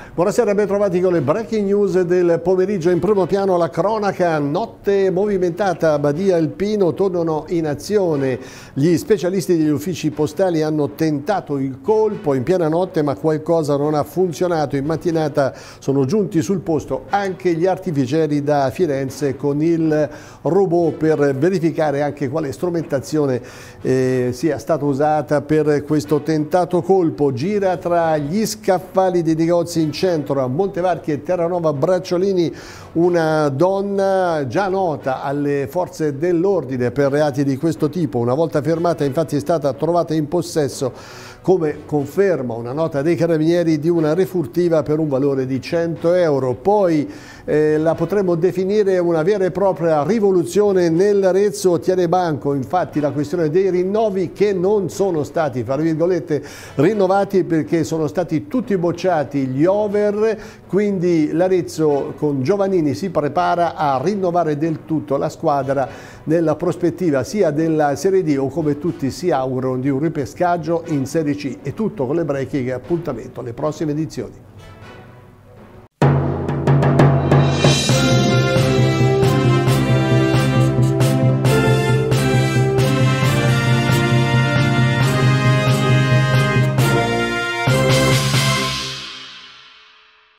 Buonasera, ben trovati con le breaking news del pomeriggio. In primo piano la cronaca, notte movimentata, Badia e Il Pino tornano in azione. Gli specialisti degli uffici postali hanno tentato il colpo in piena notte, ma qualcosa non ha funzionato. In mattinata sono giunti sul posto anche gli artificieri da Firenze con il robot per verificare anche quale strumentazione sia stata usata per questo tentato colpo. Gira tra gli scaffali dei negozi in centro a Montevarchi e Terranova Bracciolini una donna già nota alle forze dell'ordine per reati di questo tipo. Una volta fermata, infatti, è stata trovata in possesso, come conferma una nota dei carabinieri, di una refurtiva per un valore di 100 euro. Poi la potremmo definire una vera e propria rivoluzione nell'Arezzo. Tiene banco infatti la questione dei rinnovi, che non sono stati, fra virgolette, rinnovati perché sono stati tutti bocciati gli over, quindi l'Arezzo con Giovannini si prepara a rinnovare del tutto la squadra nella prospettiva sia della Serie D o, come tutti si augurano, di un ripescaggio in Serie C. E tutto con le breaking, appuntamento alle prossime edizioni.